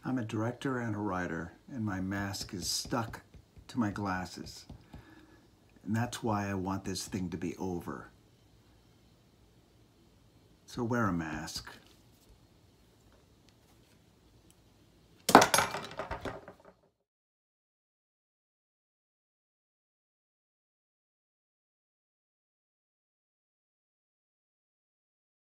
I'm a director and a writer, and my mask is stuck to my glasses. And that's why I want this thing to be over. So wear a mask.